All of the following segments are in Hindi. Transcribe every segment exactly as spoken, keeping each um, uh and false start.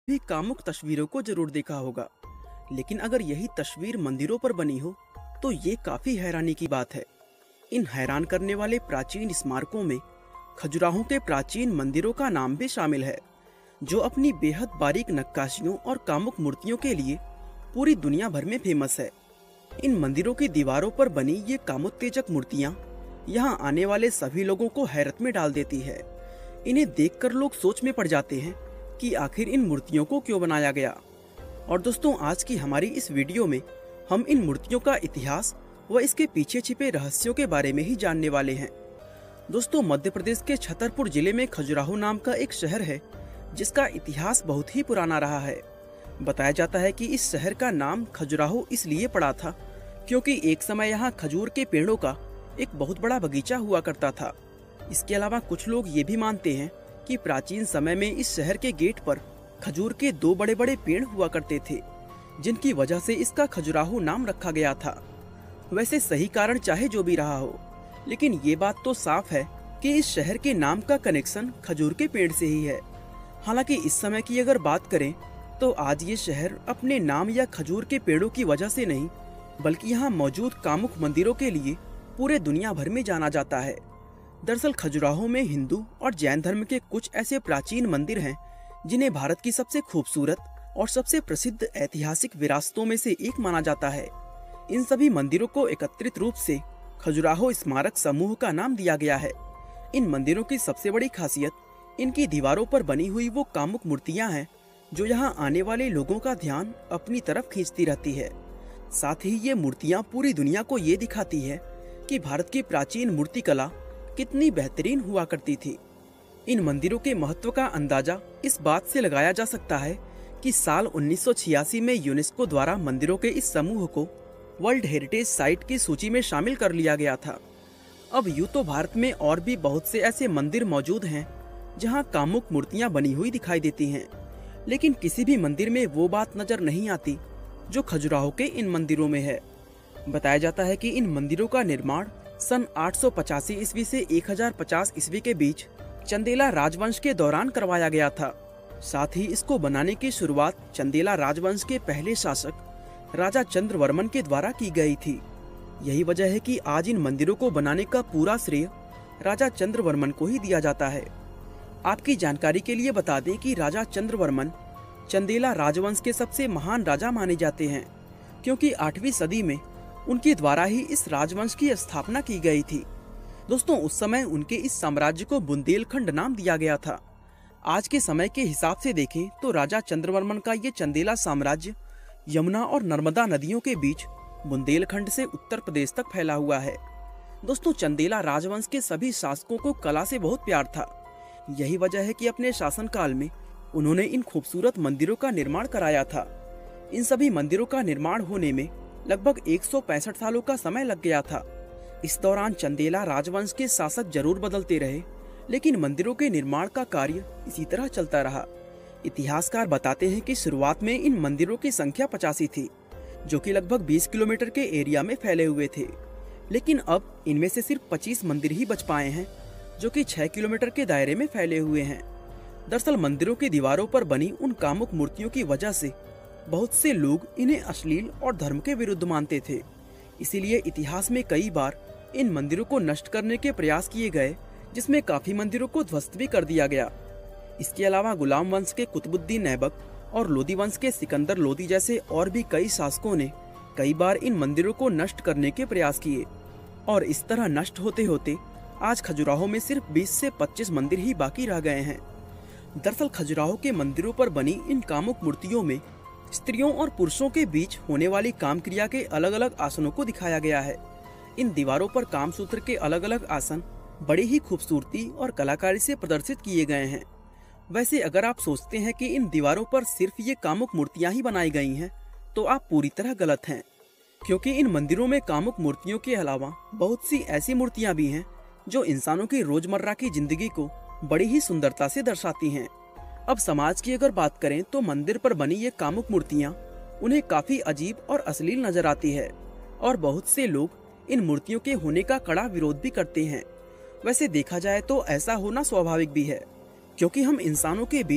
भी कामुक तस्वीरों को जरूर देखा होगा, लेकिन अगर यही तस्वीर मंदिरों पर बनी हो तो ये काफी हैरानी की बात है। इन हैरान करने वाले प्राचीन स्मारकों में खजुराहो के प्राचीन मंदिरों का नाम भी शामिल है, जो अपनी बेहद बारीक नक्काशियों और कामुक मूर्तियों के लिए पूरी दुनिया भर में फेमस है। इन मंदिरों की दीवारों पर बनी ये कामोत्तेजक मूर्तियां यहाँ आने वाले सभी लोगों को हैरत में डाल देती है। इन्हें देखकर लोग सोच में पड़ जाते हैं कि आखिर इन मूर्तियों को क्यों बनाया गया। और दोस्तों, आज की हमारी इस वीडियो में हम इन मूर्तियों का इतिहास व इसके पीछे छिपे रहस्यों के बारे में ही जानने वाले हैं। दोस्तों, मध्य प्रदेश के छतरपुर जिले में खजुराहो नाम का एक शहर है, जिसका इतिहास बहुत ही पुराना रहा है। बताया जाता है कि इस शहर का नाम खजुराहो इसलिए पड़ा था क्योंकि एक समय यहाँ खजूर के पेड़ों का एक बहुत बड़ा बगीचा हुआ करता था। इसके अलावा कुछ लोग ये भी मानते हैं कि प्राचीन समय में इस शहर के गेट पर खजूर के दो बड़े बड़े पेड़ हुआ करते थे, जिनकी वजह से इसका खजुराहो नाम रखा गया था। वैसे सही कारण चाहे जो भी रहा हो, लेकिन ये बात तो साफ है कि इस शहर के नाम का कनेक्शन खजूर के पेड़ से ही है। हालांकि इस समय की अगर बात करें तो आज ये शहर अपने नाम या खजूर के पेड़ों की वजह से नहीं, बल्कि यहाँ मौजूद कामुक मंदिरों के लिए पूरे दुनिया भर में जाना जाता है। दरअसल खजुराहो में हिंदू और जैन धर्म के कुछ ऐसे प्राचीन मंदिर हैं जिन्हें भारत की सबसे खूबसूरत और सबसे प्रसिद्ध ऐतिहासिक विरासतों में से एक माना जाता है। इन सभी मंदिरों को एकत्रित रूप से खजुराहो स्मारक समूह का नाम दिया गया है। इन मंदिरों की सबसे बड़ी खासियत इनकी दीवारों पर बनी हुई वो कामुक मूर्तियां हैं, जो यहाँ आने वाले लोगों का ध्यान अपनी तरफ खींचती रहती है। साथ ही ये मूर्तियां पूरी दुनिया को ये दिखाती है कि भारत की प्राचीन मूर्ति कला कितनी बेहतरीन हुआ करती थी। इन मंदिरों के महत्व का अंदाजा इस बात से लगाया जा सकता है कि साल उन्नीस सौ छियासी में यूनेस्को द्वारा मंदिरों के इस समूह को वर्ल्ड हेरिटेज साइट की सूची में शामिल कर लिया गया था। अब यूं तो भारत में और भी बहुत से ऐसे मंदिर मौजूद हैं जहां कामुक मूर्तियां बनी हुई दिखाई देती हैं, लेकिन किसी भी मंदिर में वो बात नजर नहीं आती जो खजुराहो के इन मंदिरों में है। बताया जाता है कि इन मंदिरों का निर्माण सन आठ सौ पचासी ईस्वी से एक हज़ार पचास ईस्वी के बीच चंदेला राजवंश के दौरान करवाया गया था। साथ ही इसको बनाने की शुरुआत चंदेला राजवंश के पहले शासक राजा चंद्रवर्मन के द्वारा की गई थी। यही वजह है कि आज इन मंदिरों को बनाने का पूरा श्रेय राजा चंद्रवर्मन को ही दिया जाता है। आपकी जानकारी के लिए बता दें कि राजा चंद्रवर्मन चंदेला राजवंश के सबसे महान राजा माने जाते हैं, क्योंकि आठवीं सदी में उनके द्वारा ही इस राजवंश की स्थापना की गई थी। दोस्तों, उस समय उनके इस साम्राज्य को बुंदेलखंड नाम दिया गया था। आज के समय के हिसाब से देखें तो राजा चंद्रवर्मन का ये चंदेला साम्राज्य यमुना और नर्मदा नदियों के बीच बुंदेलखंड से उत्तर प्रदेश तक फैला हुआ है। दोस्तों, चंदेला राजवंश के सभी शासकों को कला से बहुत प्यार था। यही वजह है कि अपने शासनकाल में उन्होंने इन खूबसूरत मंदिरों का निर्माण कराया था। इन सभी मंदिरों का निर्माण होने में लगभग एक सौ पैंसठ सालों का समय लग गया था। इस दौरान चंदेला राजवंश के शासक जरूर बदलते रहे, लेकिन मंदिरों के निर्माण का कार्य इसी तरह चलता रहा। इतिहासकार बताते हैं कि शुरुआत में इन मंदिरों की संख्या पचासी थी, जो कि लगभग बीस किलोमीटर के एरिया में फैले हुए थे। लेकिन अब इनमें से सिर्फ पच्चीस मंदिर ही बच पाए हैं, जो कि छह किलोमीटर के दायरे में फैले हुए हैं। दरअसल मंदिरों की दीवारों पर बनी उन कामुक मूर्तियों की वजह से बहुत से लोग इन्हें अश्लील और धर्म के विरुद्ध मानते थे। इसीलिए इतिहास में कई बार इन मंदिरों को नष्ट करने के प्रयास किए गए, जिसमें काफी मंदिरों को ध्वस्त भी कर दिया गया। इसके अलावा गुलाम वंश के कुतुबुद्दीन ऐबक और लोदी वंश के सिकंदर लोदी जैसे और भी कई शासकों ने कई बार इन मंदिरों को नष्ट करने के प्रयास किए, और इस तरह नष्ट होते होते आज खजुराहो में सिर्फ बीस से पच्चीस मंदिर ही बाकी रह गए हैं। दरअसल खजुराहो के मंदिरों पर बनी इन कामुक मूर्तियों में स्त्रियों और पुरुषों के बीच होने वाली काम क्रिया के अलग अलग आसनों को दिखाया गया है। इन दीवारों पर कामसूत्र के अलग अलग आसन बड़ी ही खूबसूरती और कलाकारी से प्रदर्शित किए गए हैं। वैसे अगर आप सोचते हैं कि इन दीवारों पर सिर्फ ये कामुक मूर्तियां ही बनाई गई हैं, तो आप पूरी तरह गलत हैं, क्योंकि इन मंदिरों में कामुक मूर्तियों के अलावा बहुत सी ऐसी मूर्तियां भी हैं जो इंसानों की रोजमर्रा की जिंदगी को बड़ी ही सुंदरता से दर्शाती हैं। अब समाज की अगर बात करें तो मंदिर पर बनी ये कामुक मूर्तियां उन्हें काफी अजीब और अश्लील नजर आती है, और बहुत से लोग इन मूर्तियों के होने का कड़ा विरोध भी करते हैं। वैसे देखा जाए तो ऐसा होना स्वाभाविक भी है, क्योंकि हम इंसानों के बीच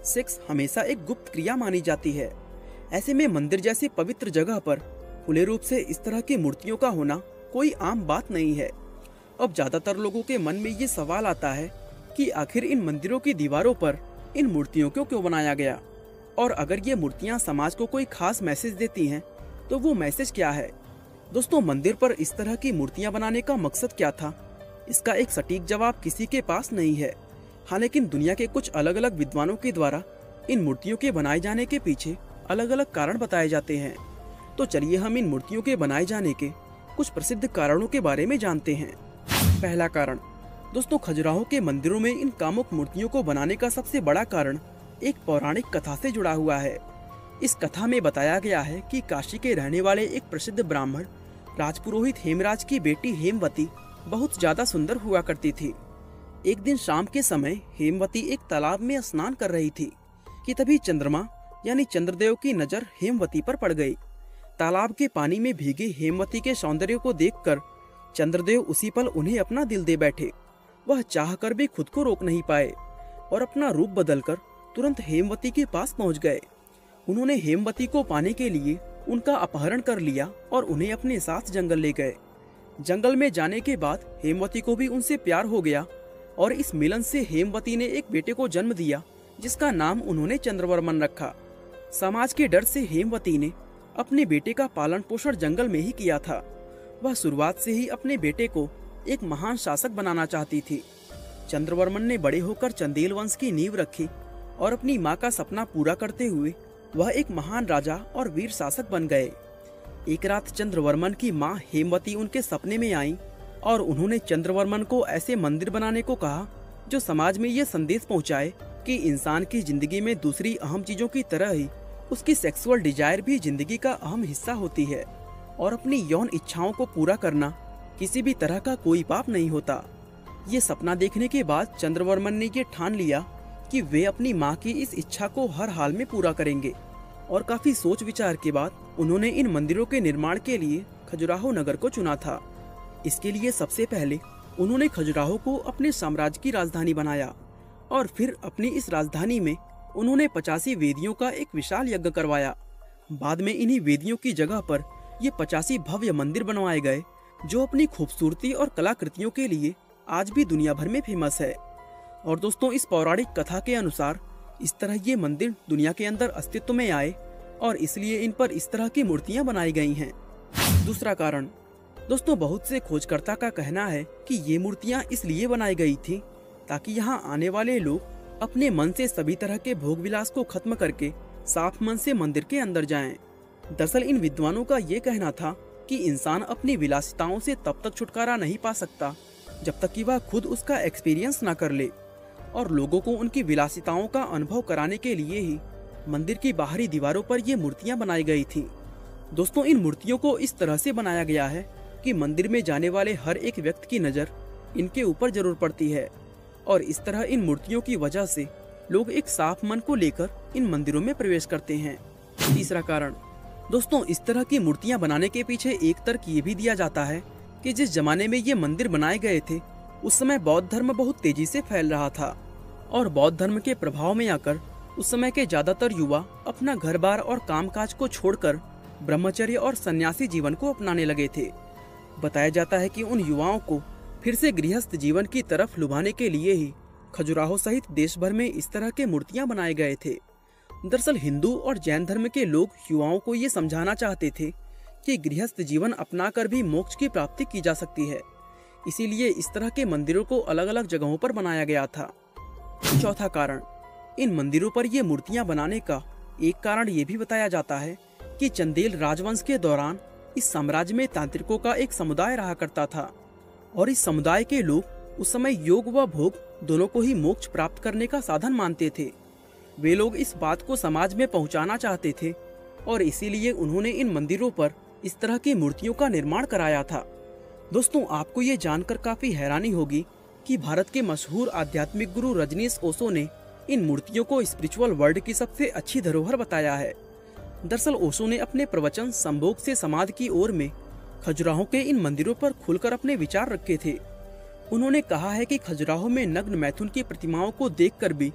सेक्स हमेशा एक गुप्त क्रिया मानी जाती है। ऐसे में मंदिर जैसी पवित्र जगह पर खुले रूप से इस तरह की मूर्तियों का होना कोई आम बात नहीं है। अब ज्यादातर लोगों के मन में ये सवाल आता है कि आखिर इन मंदिरों की दीवारों पर इन मूर्तियों को क्यों बनाया गया, और अगर ये मूर्तियां समाज को कोई खास मैसेज देती हैं तो वो मैसेज क्या है। दोस्तों, मंदिर पर इस तरह की मूर्तियां बनाने का मकसद क्या था, इसका एक सटीक जवाब किसी के पास नहीं है। हाँ, लेकिन दुनिया के कुछ अलग अलग विद्वानों के द्वारा इन मूर्तियों के बनाए जाने के पीछे अलग अलग कारण बताए जाते हैं। तो चलिए हम इन मूर्तियों के बनाए जाने के कुछ प्रसिद्ध कारणों के बारे में जानते हैं। पहला कारण, दोस्तों, खजुराहो के मंदिरों में इन कामुक मूर्तियों को बनाने का सबसे बड़ा कारण एक पौराणिक कथा से जुड़ा हुआ है। इस कथा में बताया गया है कि काशी के रहने वाले एक प्रसिद्ध ब्राह्मण राजपुरोहित हेमराज की बेटी हेमवती बहुत ज्यादा सुंदर हुआ करती थी। एक दिन शाम के समय हेमवती एक तालाब में स्नान कर रही थी कि तभी चंद्रमा यानी चंद्रदेव की नजर हेमवती पर पड़ गई। तालाब के पानी में भीगी हेमवती के सौंदर्य को देखकर चंद्रदेव उसी पल उन्हें अपना दिल दे बैठे। वह चाहकर भी खुद को रोक नहीं पाए और अपना रूप बदलकर तुरंत हेमवती के पास पहुंच गए। उन्होंने हेमवती को पाने के लिए उनका अपहरण कर लिया और उन्हें अपने साथ जंगल ले गए। जंगल में जाने के बाद हेमवती को भी उनसे प्यार हो गया और इस मिलन से हेमवती ने एक बेटे को जन्म दिया जिसका नाम उन्होंने चंद्रवर्मन रखा। समाज के डर से हेमवती ने अपने बेटे का पालन पोषण जंगल में ही किया था। वह शुरुआत से ही अपने बेटे को एक महान शासक बनाना चाहती थी। चंद्रवर्मन ने बड़े होकर चंदेल वंश की नींव रखी और अपनी माँ का सपना पूरा करते हुए वह एक महान राजा और वीर शासक बन गए। एक रात चंद्रवर्मन की माँ हेमवती उनके सपने में आई और उन्होंने चंद्रवर्मन को ऐसे मंदिर बनाने को कहा जो समाज में ये संदेश पहुंचाए कि इंसान की जिंदगी में दूसरी अहम चीजों की तरह ही उसकी सेक्सुअल डिजायर भी जिंदगी का अहम हिस्सा होती है और अपनी यौन इच्छाओं को पूरा करना किसी भी तरह का कोई पाप नहीं होता। ये सपना देखने के बाद चंद्रवर्मन ने ये ठान लिया कि वे अपनी माँ की इस इच्छा को हर हाल में पूरा करेंगे और काफी सोच विचार के बाद उन्होंने इन मंदिरों के निर्माण के लिए खजुराहो नगर को चुना था। इसके लिए सबसे पहले उन्होंने खजुराहो को अपने साम्राज्य की राजधानी बनाया और फिर अपनी इस राजधानी में उन्होंने पचासी वेदियों का एक विशाल यज्ञ करवाया। बाद में इन्हीं वेदियों की जगह पर ये पचासी भव्य मंदिर बनवाए गए जो अपनी खूबसूरती और कलाकृतियों के लिए आज भी दुनिया भर में फेमस है। और दोस्तों, इस पौराणिक कथा के अनुसार इस तरह ये मंदिर दुनिया के अंदर अस्तित्व में आए और इसलिए इन पर इस तरह की मूर्तियां बनाई गई हैं। दूसरा कारण, दोस्तों, बहुत से खोजकर्ता का कहना है कि ये मूर्तियां इसलिए बनाई गई थी ताकि यहाँ आने वाले लोग अपने मन से सभी तरह के भोग विलास को खत्म करके साफ मन से मंदिर के अंदर जाएं। दरअसल इन विद्वानों का ये कहना था कि इंसान अपनी विलासिताओं से तब तक छुटकारा नहीं पा सकता जब तक कि वह खुद उसका एक्सपीरियंस ना कर ले, और लोगों को उनकी विलासिताओं का अनुभव कराने के लिए ही मंदिर की बाहरी दीवारों पर ये मूर्तियां बनाई गई थी। दोस्तों, इन मूर्तियों को इस तरह से बनाया गया है कि मंदिर में जाने वाले हर एक व्यक्ति की नज़र इनके ऊपर जरूर पड़ती है और इस तरह इन मूर्तियों की वजह से लोग एक साफ मन को लेकर इन मंदिरों में प्रवेश करते हैं। तीसरा कारण, दोस्तों, इस तरह की मूर्तियां बनाने के पीछे एक तर्क ये भी दिया जाता है कि जिस जमाने में ये मंदिर बनाए गए थे उस समय बौद्ध धर्म बहुत तेजी से फैल रहा था और बौद्ध धर्म के प्रभाव में आकर उस समय के ज्यादातर युवा अपना घर बार और कामकाज को छोड़कर ब्रह्मचर्य और सन्यासी जीवन को अपनाने लगे थे। बताया जाता है कि उन युवाओं को फिर से गृहस्थ जीवन की तरफ लुभाने के लिए ही खजुराहो सहित देश भर में इस तरह के मूर्तियां बनाए गए थे। दरअसल हिंदू और जैन धर्म के लोग युवाओं को ये समझाना चाहते थे कि गृहस्थ जीवन अपनाकर भी मोक्ष की प्राप्ति की जा सकती है, इसीलिए इस तरह के मंदिरों को अलग अलग जगहों पर बनाया गया था। चौथा कारण, इन मंदिरों पर ये मूर्तियां बनाने का एक कारण ये भी बताया जाता है कि चंदेल राजवंश के दौरान इस साम्राज्य में तांत्रिकों का एक समुदाय रहा करता था और इस समुदाय के लोग उस समय योग व भोग दोनों को ही मोक्ष प्राप्त करने का साधन मानते थे। वे लोग इस बात को समाज में पहुंचाना चाहते थे और इसीलिए उन्होंने इन मंदिरों पर इस तरह की मूर्तियों का निर्माण कराया था। दोस्तों, आपको ये जानकर काफी हैरानी होगी कि भारत के मशहूर आध्यात्मिक गुरु रजनीश ओशो ने इन मूर्तियों को स्पिरिचुअल वर्ल्ड की सबसे अच्छी धरोहर बताया है। दरअसल ओशो ने अपने प्रवचन संभोग से समाधि की ओर में खजुराहो के इन मंदिरों पर खुलकर अपने विचार रखे थे। उन्होंने कहा है कि खजुराहो में नग्न मैथुन की प्रतिमाओं को देखकर भी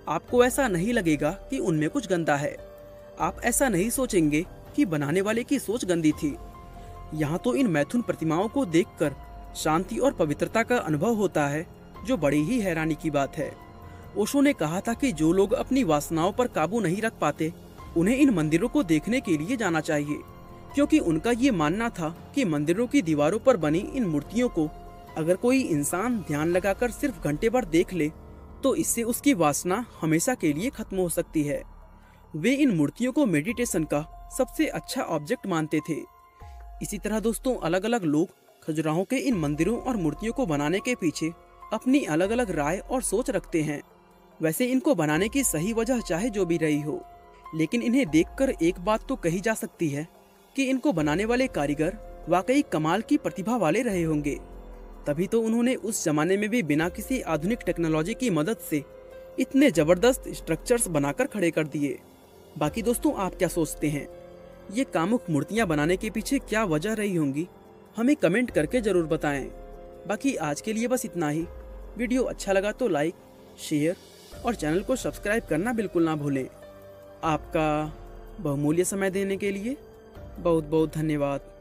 आपको ऐसा नहीं लगेगा कि उनमें कुछ गंदा है। आप ऐसा नहीं सोचेंगे कि बनाने वाले की सोच गंदी थी। यहाँ तो इन मैथुन प्रतिमाओं को देखकर शांति और पवित्रता का अनुभव होता है, जो बड़ी ही हैरानी की बात है। ओशो ने कहा था कि जो लोग अपनी वासनाओं पर काबू नहीं रख पाते, उन्हें इन मंदिरों को देखने के लिए जाना चाहिए, क्योंकि उनका ये मानना था कि मंदिरों की दीवारों पर बनी इन मूर्तियों को अगर कोई इंसान ध्यान लगाकर सिर्फ घंटे भर देख ले, तो इससे उसकी वासना हमेशा के लिए खत्म हो सकती है। वे इन मूर्तियों को मेडिटेशन का सबसे अच्छा ऑब्जेक्ट मानते थे। इसी तरह दोस्तों, अलग अलग लोग खजुराहो के इन मंदिरों और मूर्तियों को बनाने के पीछे अपनी अलग अलग राय और सोच रखते हैं। वैसे इनको बनाने की सही वजह चाहे जो भी रही हो, लेकिन इन्हें देखकर एक बात तो कही जा सकती है कि इनको बनाने वाले कारीगर वाकई कमाल की प्रतिभा वाले रहे होंगे। तभी तो उन्होंने उस जमाने में भी बिना किसी आधुनिक टेक्नोलॉजी की मदद से इतने जबरदस्त स्ट्रक्चर्स बनाकर खड़े कर दिए। बाकी दोस्तों, आप क्या सोचते हैं? ये कामुक मूर्तियां बनाने के पीछे क्या वजह रही होंगी? हमें कमेंट करके जरूर बताएं। बाकी आज के लिए बस इतना ही। वीडियो अच्छा लगा तो लाइक, शेयर और चैनल को सब्सक्राइब करना बिल्कुल ना भूलें। आपका बहुमूल्य समय देने के लिए बहुत बहुत धन्यवाद।